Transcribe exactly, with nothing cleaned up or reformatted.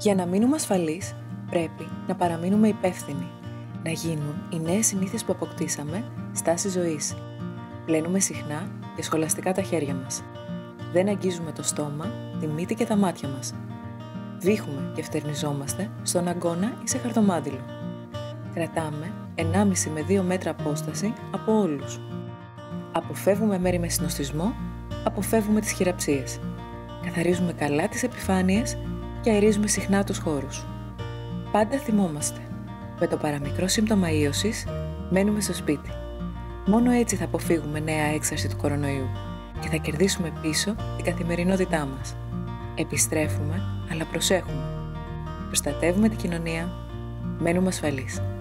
Για να μείνουμε ασφαλείς, πρέπει να παραμείνουμε υπεύθυνοι. Να γίνουν οι νέες συνήθειες που αποκτήσαμε στάση ζωής. Πλένουμε συχνά και σχολαστικά τα χέρια μας. Δεν αγγίζουμε το στόμα, τη μύτη και τα μάτια μας. Βήχουμε και φτερνιζόμαστε στον αγκώνα ή σε χαρτομάτιλο. Κρατάμε ενάμιση με δύο μέτρα απόσταση από όλους. Αποφεύγουμε μέρη με συνοστισμό, αποφεύγουμε τις χειραψίες. Καθαρίζουμε καλά τις επιφάνειες και αερίζουμε συχνά τους χώρους. Πάντα θυμόμαστε. Με το παραμικρό σύμπτωμα ίωσης, μένουμε στο σπίτι. Μόνο έτσι θα αποφύγουμε νέα έξαρση του κορονοϊού και θα κερδίσουμε πίσω την καθημερινότητά μας. Επιστρέφουμε, αλλά προσέχουμε. Προστατεύουμε την κοινωνία, μένουμε ασφαλείς.